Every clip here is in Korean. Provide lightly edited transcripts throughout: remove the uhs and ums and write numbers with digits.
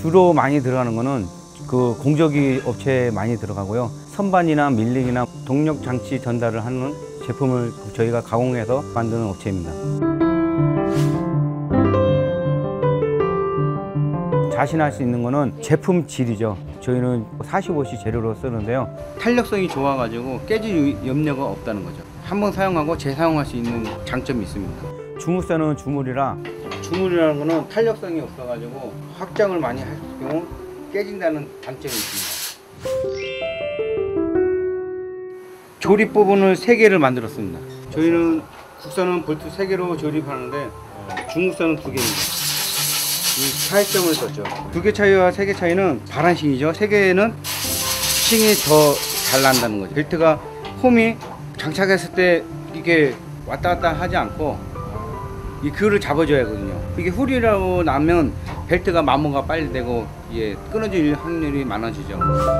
주로 많이 들어가는 거는 그 공조기 업체에 많이 들어가고요. 선반이나 밀링이나 동력 장치 전달을 하는 제품을 저희가 가공해서 만드는 업체입니다. 자신할 수 있는 거는 제품 질이죠. 저희는 45C 재료로 쓰는데요. 탄력성이 좋아가지고 깨질 염려가 없다는 거죠. 한번 사용하고 재사용할 수 있는 장점이 있습니다. 주물선은 주물이라는 거는 탄력성이 없어가지고 확장을 많이 할 경우 깨진다는 단점이 있습니다. 조립 부분을 3개를 만들었습니다. 저희는 국산은 볼트 3개로 조립하는데 중국산은 2개입니다. 이 차이점을 썼죠. 2개 차이와 3개 차이는 바란싱이죠. 3개는 싱이 더 잘 난다는 거죠. 벨트가 홈이 장착했을 때 이게 왔다 갔다 하지 않고 이 그을을 잡아줘야 하거든요. 이게 훌이라고 나면 벨트가 마모가 빨리 되고 이게 끊어질 확률이 많아지죠.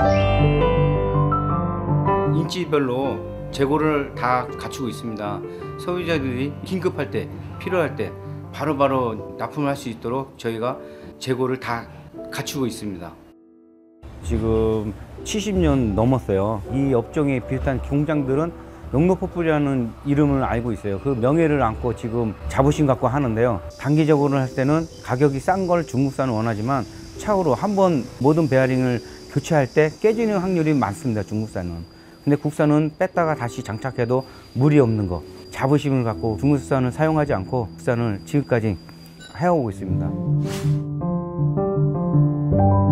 인치별로 재고를 다 갖추고 있습니다. 소비자들이 긴급할 때, 필요할 때 바로바로 납품을 할 수 있도록 저희가 재고를 다 갖추고 있습니다. 지금 70년 넘었어요. 이 업종에 비슷한 공장들은 영록포플이라는 이름을 알고 있어요. 그 명예를 안고 지금 자부심 갖고 하는데요. 단기적으로 할 때는 가격이 싼 걸 중국산을 원하지만 차후로 한번 모든 베어링을 교체할 때 깨지는 확률이 많습니다. 중국산은. 근데 국산은 뺐다가 다시 장착해도 무리 없는 거. 자부심을 갖고 중국산을 사용하지 않고 국산을 지금까지 해오고 있습니다.